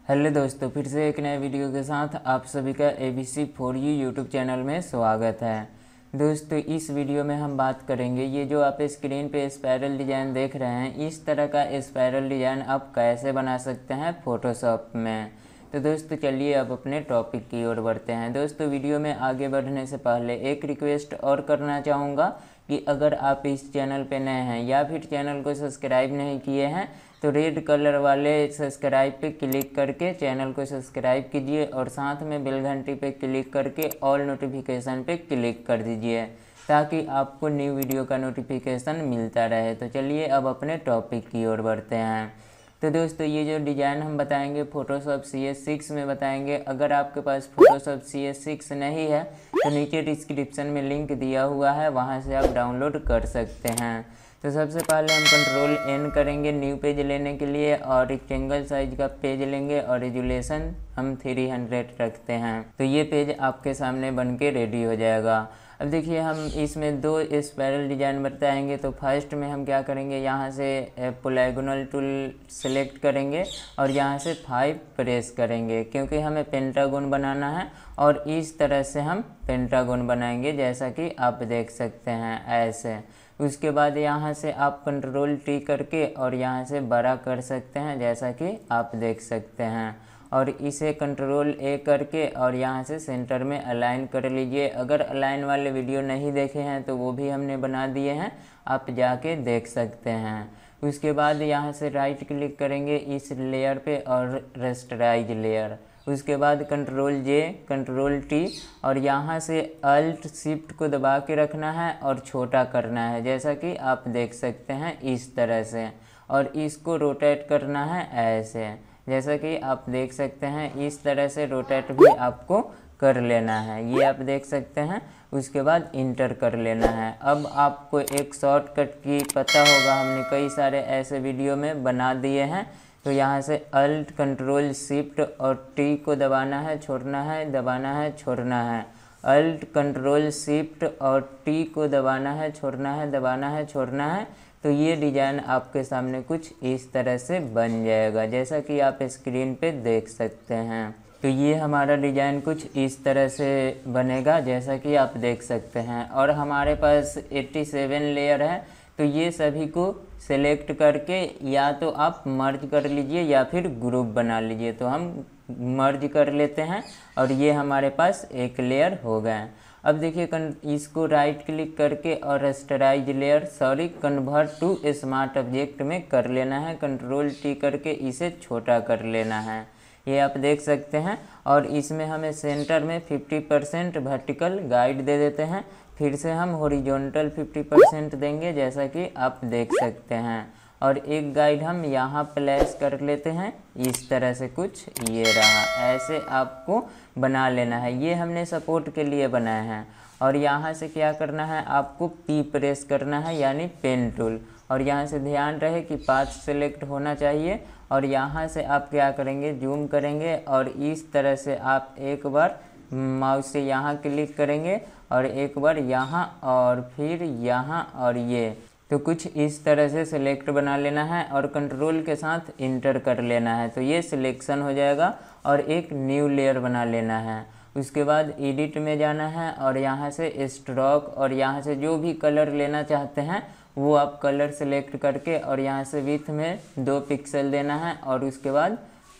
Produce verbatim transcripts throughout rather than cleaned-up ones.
Hello दोस्तों, फिर से एक नए वीडियो के साथ आप सभी का A B C for you YouTube channel में स्वागत है। दोस्तों, इस वीडियो में हम बात करेंगे ये जो आप स्क्रीन पे स्पाइरल डिज़ाइन देख रहे हैं, इस तरह का स्पाइरल डिज़ाइन आप कैसे बना सकते हैं फोटोशॉप में। तो दोस्तों चलिए अब अपने टॉपिक की ओर बढ़ते हैं। दोस्तों, वीडियो में आगे बढ़ने से पहले एक रिक्वेस्ट और करना चाहूँगा कि अगर आप इस चैनल पे नए हैं या फिर चैनल को सब्सक्राइब नहीं किए हैं तो रेड कलर वाले सब्सक्राइब पे क्लिक करके चैनल को सब्सक्राइब कीजिए और साथ में बेल घंटी पे क्लिक करके ऑल नोटिफिकेशन पे क्लिक कर दीजिए ताकि आपको न्यू वीडियो का नोटिफिकेशन मिलता रहे। तो चलिए अब अपने टॉपिक की ओर बढ़ते हैं। तो दोस्तों, ये जो डिज़ाइन हम बताएंगे फ़ोटोशॉप सी एस सिक्स में बताएंगे। अगर आपके पास फ़ोटोशॉप सी एस सिक्स नहीं है तो नीचे डिस्क्रिप्शन में लिंक दिया हुआ है, वहाँ से आप डाउनलोड कर सकते हैं। तो सबसे पहले हम कंट्रोल एन करेंगे न्यू पेज लेने के लिए और रेक्टेंगल साइज का पेज लेंगे और रेजुलेशन हम थ्री हंड्रेड रखते हैं। तो ये पेज आपके सामने बन के रेडी हो जाएगा। अब देखिए, हम इसमें दो स्पाइरल डिज़ाइन बताएंगे। तो फर्स्ट में हम क्या करेंगे, यहाँ से पोलाइगोनल टूल सेलेक्ट करेंगे और यहाँ से फाइव प्रेस करेंगे क्योंकि हमें पेंटागोन बनाना है और इस तरह से हम पेंटागोन बनाएंगे जैसा कि आप देख सकते हैं ऐसे। उसके बाद यहाँ से आप कंट्रोल टी करके और यहाँ से बड़ा कर सकते हैं जैसा कि आप देख सकते हैं, और इसे कंट्रोल ए करके और यहाँ से सेंटर में अलाइन कर लीजिए। अगर अलाइन वाले वीडियो नहीं देखे हैं तो वो भी हमने बना दिए हैं, आप जाके देख सकते हैं। उसके बाद यहाँ से राइट क्लिक करेंगे इस लेयर पे और रेस्टराइज लेयर। उसके बाद कंट्रोल जे कंट्रोल टी और यहाँ से अल्ट शिफ्ट को दबा के रखना है और छोटा करना है जैसा कि आप देख सकते हैं इस तरह से, और इसको रोटेट करना है ऐसे जैसा कि आप देख सकते हैं। इस तरह से रोटेट भी आपको कर लेना है, ये आप देख सकते हैं। उसके बाद इंटर कर लेना है। अब आपको एक शॉर्टकट की पता होगा, हमने कई सारे ऐसे वीडियो में बना दिए हैं। तो यहाँ से अल्ट कंट्रोल शिफ्ट और टी को दबाना है, छोड़ना है, दबाना है, छोड़ना है। अल्ट कंट्रोल शिफ्ट और टी को दबाना है, छोड़ना है, दबाना है, छोड़ना है। तो ये डिज़ाइन आपके सामने कुछ इस तरह से बन जाएगा जैसा कि आप स्क्रीन पे देख सकते हैं। तो ये हमारा डिज़ाइन कुछ इस तरह से बनेगा जैसा कि आप देख सकते हैं। और हमारे पास सत्तासी लेयर है, तो ये सभी को सेलेक्ट करके या तो आप मर्ज कर लीजिए या फिर ग्रुप बना लीजिए। तो हम मर्ज कर लेते हैं और ये हमारे पास एक लेयर हो गए। अब देखिए, इसको राइट क्लिक करके और rasterize layer sorry convert to smart object में कर लेना है। कंट्रोल टी करके इसे छोटा कर लेना है, ये आप देख सकते हैं। और इसमें हमें सेंटर में फिफ्टी परसेंट वर्टिकल गाइड दे देते हैं, फिर से हम हॉरिजॉन्टल फिफ्टी परसेंट देंगे जैसा कि आप देख सकते हैं। और एक गाइड हम यहाँ प्लेस कर लेते हैं इस तरह से, कुछ ये रहा। ऐसे आपको बना लेना है, ये हमने सपोर्ट के लिए बनाए हैं। और यहाँ से क्या करना है, आपको पी प्रेस करना है यानी पेन टूल, और यहाँ से ध्यान रहे कि पाथ सेलेक्ट होना चाहिए। और यहाँ से आप क्या करेंगे, जूम करेंगे और इस तरह से आप एक बार माउस से यहाँ क्लिक करेंगे और एक बार यहाँ और फिर यहाँ, और ये तो कुछ इस तरह से सिलेक्ट बना लेना है और कंट्रोल के साथ इंटर कर लेना है। तो ये सिलेक्शन हो जाएगा और एक न्यू लेयर बना लेना है। उसके बाद एडिट में जाना है और यहाँ से स्ट्रोक और यहाँ से जो भी कलर लेना चाहते हैं वो आप कलर सेलेक्ट करके और यहाँ से विड्थ में दो पिक्सल देना है और उसके बाद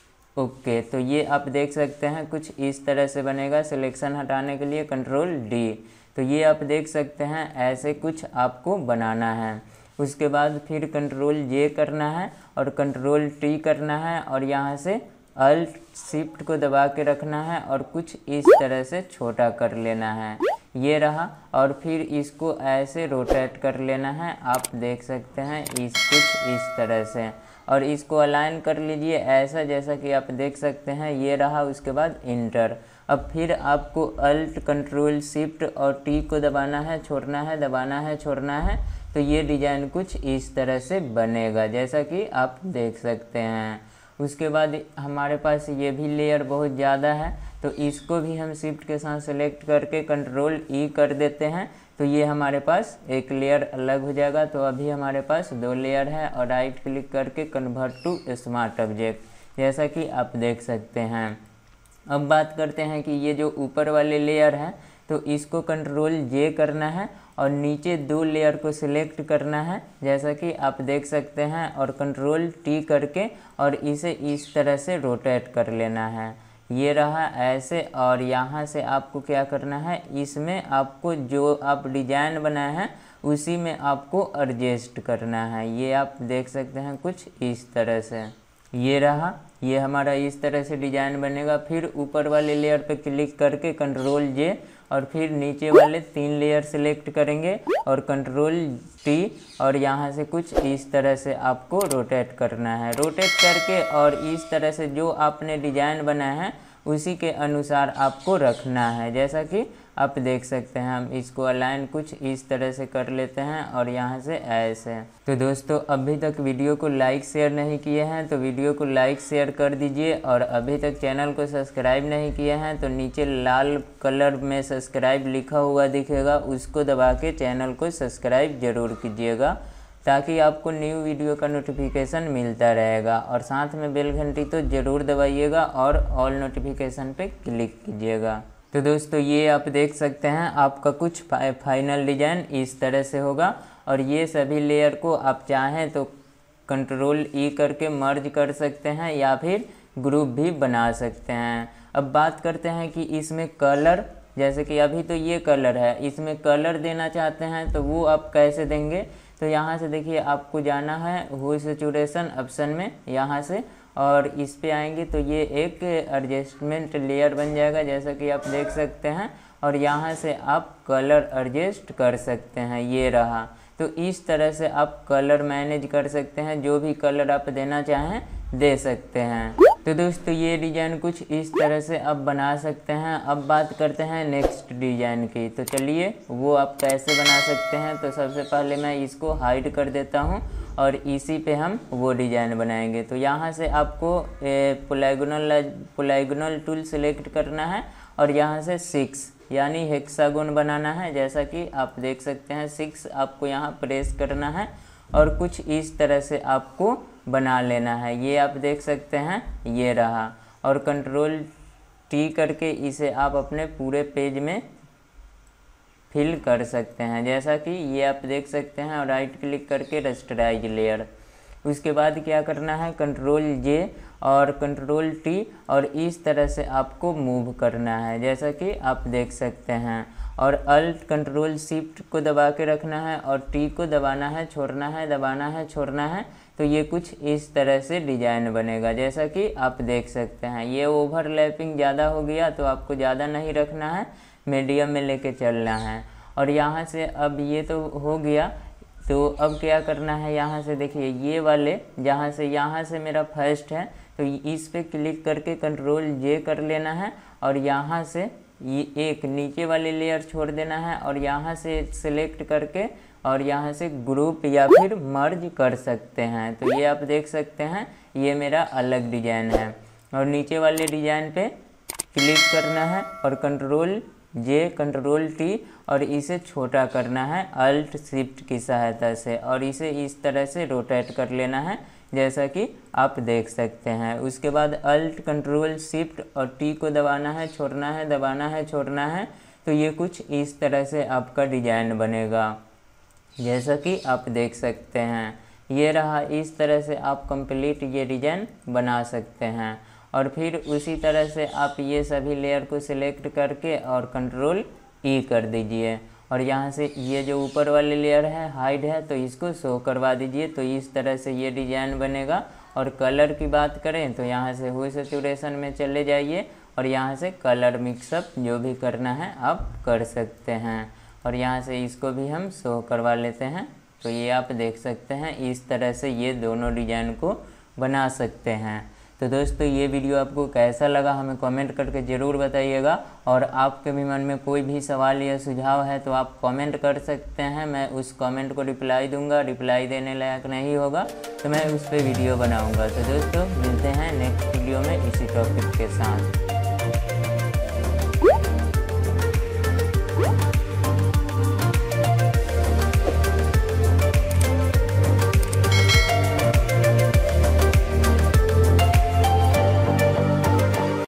ओके। तो ये आप देख सकते हैं कुछ इस तरह से बनेगा। सिलेक्शन हटाने के लिए कंट्रोल डी। तो ये आप देख सकते हैं ऐसे कुछ आपको बनाना है। उसके बाद फिर कंट्रोल जे करना है और कंट्रोल टी करना है और यहाँ से अल्ट शिफ्ट को दबा के रखना है और कुछ इस तरह से छोटा कर लेना है, ये रहा। और फिर इसको ऐसे रोटेट कर लेना है, आप देख सकते हैं इस कुछ इस तरह से, और इसको अलाइन कर लीजिए ऐसा जैसा कि आप देख सकते हैं, ये रहा। उसके बाद इंटर। अब फिर आपको अल्ट कंट्रोल शिफ्ट और टी को दबाना है, छोड़ना है, दबाना है, छोड़ना है। तो ये डिज़ाइन कुछ इस तरह से बनेगा जैसा कि आप देख सकते हैं। उसके बाद हमारे पास ये भी लेयर बहुत ज़्यादा है, तो इसको भी हम शिफ्ट के साथ सेलेक्ट करके कंट्रोल ई कर देते हैं। तो ये हमारे पास एक लेयर अलग हो जाएगा। तो अभी हमारे पास दो लेयर है और राइट क्लिक करके कन्वर्ट टू स्मार्ट ऑब्जेक्ट जैसा कि आप देख सकते हैं। अब बात करते हैं कि ये जो ऊपर वाले लेयर हैं तो इसको कंट्रोल जे करना है और नीचे दो लेयर को सिलेक्ट करना है, जैसा कि आप देख सकते हैं, और कंट्रोल टी करके और इसे इस तरह से रोटेट कर लेना है। ये रहा ऐसे। और यहाँ से आपको क्या करना है, इसमें आपको जो आप डिजाइन बनाए हैं उसी में आपको एडजस्ट करना है। ये आप देख सकते हैं कुछ इस तरह से। ये रहा, ये हमारा इस तरह से डिजाइन बनेगा। फिर ऊपर वाले लेयर पे क्लिक करके कंट्रोल जे और फिर नीचे वाले तीन लेयर सेलेक्ट करेंगे और कंट्रोल टी और यहाँ से कुछ इस तरह से आपको रोटेट करना है। रोटेट करके और इस तरह से जो आपने डिजाइन बनाया है उसी के अनुसार आपको रखना है, जैसा कि आप देख सकते हैं। हम इसको अलाइन कुछ इस तरह से कर लेते हैं और यहाँ से ऐसे। तो दोस्तों, अभी तक वीडियो को लाइक शेयर नहीं किए हैं तो वीडियो को लाइक शेयर कर दीजिए, और अभी तक चैनल को सब्सक्राइब नहीं किए हैं तो नीचे लाल कलर में सब्सक्राइब लिखा हुआ दिखेगा, उसको दबा के चैनल को सब्सक्राइब ज़रूर कीजिएगा ताकि आपको न्यू वीडियो का नोटिफिकेशन मिलता रहेगा। और साथ में बेल घंटी तो ज़रूर दबाइएगा और ऑल नोटिफिकेशन पे क्लिक कीजिएगा। तो दोस्तों, ये आप देख सकते हैं आपका कुछ फाइनल डिज़ाइन इस तरह से होगा। और ये सभी लेयर को आप चाहें तो कंट्रोल ई करके मर्ज कर सकते हैं या फिर ग्रुप भी बना सकते हैं। अब बात करते हैं कि इसमें कलर, जैसे कि अभी तो ये कलर है, इसमें कलर देना चाहते हैं तो वो आप कैसे देंगे। तो यहाँ से देखिए, आपको जाना है हुई सैचुरेशन ऑप्शन में यहाँ से, और इस पे आएंगे तो ये एक एडजस्टमेंट लेयर बन जाएगा, जैसा कि आप देख सकते हैं। और यहाँ से आप कलर एडजस्ट कर सकते हैं। ये रहा। तो इस तरह से आप कलर मैनेज कर सकते हैं, जो भी कलर आप देना चाहें दे सकते हैं। तो दोस्तों, ये डिज़ाइन कुछ इस तरह से आप बना सकते हैं। अब बात करते हैं नेक्स्ट डिज़ाइन की। तो चलिए वो आप कैसे बना सकते हैं। तो सबसे पहले मैं इसको हाइड कर देता हूँ और इसी पे हम वो डिज़ाइन बनाएंगे। तो यहाँ से आपको पोलाइगोनल पोलाइगोनल टूल सेलेक्ट करना है और यहाँ से सिक्स यानी हेक्सागोन बनाना है, जैसा कि आप देख सकते हैं। सिक्स आपको यहाँ प्रेस करना है और कुछ इस तरह से आपको बना लेना है। ये आप देख सकते हैं, ये रहा। और कंट्रोल टी करके इसे आप अपने पूरे पेज में फिल कर सकते हैं, जैसा कि ये आप देख सकते हैं। और राइट क्लिक करके रस्टराइज लेयर। उसके बाद क्या करना है, कंट्रोल जे और कंट्रोल टी और इस तरह से आपको मूव करना है, जैसा कि आप देख सकते हैं। और अल्ट कंट्रोल शिफ्ट को दबा के रखना है और टी को दबाना है, छोड़ना है, दबाना है, छोड़ना है। तो ये कुछ इस तरह से डिज़ाइन बनेगा, जैसा कि आप देख सकते हैं। ये ओवरलैपिंग ज़्यादा हो गया तो आपको ज़्यादा नहीं रखना है, मीडियम में लेके चलना है। और यहाँ से अब ये तो हो गया, तो अब क्या करना है, यहाँ से देखिए ये वाले जहाँ से यहाँ से मेरा फर्स्ट है तो इस पे क्लिक करके कंट्रोल जे कर लेना है और यहाँ से ये एक नीचे वाले लेयर छोड़ देना है और यहाँ से सिलेक्ट करके और यहाँ से ग्रुप या फिर मर्ज कर सकते हैं। तो ये आप देख सकते हैं, ये मेरा अलग डिज़ाइन है। और नीचे वाले डिज़ाइन पे क्लिक करना है और कंट्रोल जे कंट्रोल टी और इसे छोटा करना है अल्ट शिफ्ट की सहायता से और इसे इस तरह से रोटेट कर लेना है, जैसा कि आप देख सकते हैं। उसके बाद अल्ट कंट्रोल शिफ्ट और टी को दबाना है, छोड़ना है, दबाना है, छोड़ना है। तो ये कुछ इस तरह से आपका डिज़ाइन बनेगा, जैसा कि आप देख सकते हैं। ये रहा, इस तरह से आप कंप्लीट ये डिज़ाइन बना सकते हैं। और फिर उसी तरह से आप ये सभी लेयर को सिलेक्ट करके और कंट्रोल ई कर दीजिए और यहाँ से ये जो ऊपर वाले लेयर है हाइड है तो इसको शो करवा दीजिए। तो इस तरह से ये डिज़ाइन बनेगा। और कलर की बात करें तो यहाँ से हुई सैचुरेशन में चले जाइए और यहाँ से कलर मिक्सअप जो भी करना है आप कर सकते हैं। और यहाँ से इसको भी हम शो करवा लेते हैं। तो ये आप देख सकते हैं, इस तरह से ये दोनों डिज़ाइन को बना सकते हैं। तो दोस्तों, ये वीडियो आपको कैसा लगा हमें कमेंट करके ज़रूर बताइएगा। और आपके भी मन में कोई भी सवाल या सुझाव है तो आप कमेंट कर सकते हैं, मैं उस कमेंट को रिप्लाई दूंगा। रिप्लाई देने लायक नहीं होगा तो मैं उस पर वीडियो बनाऊंगा। तो दोस्तों, मिलते हैं नेक्स्ट वीडियो में इसी टॉपिक के साथ।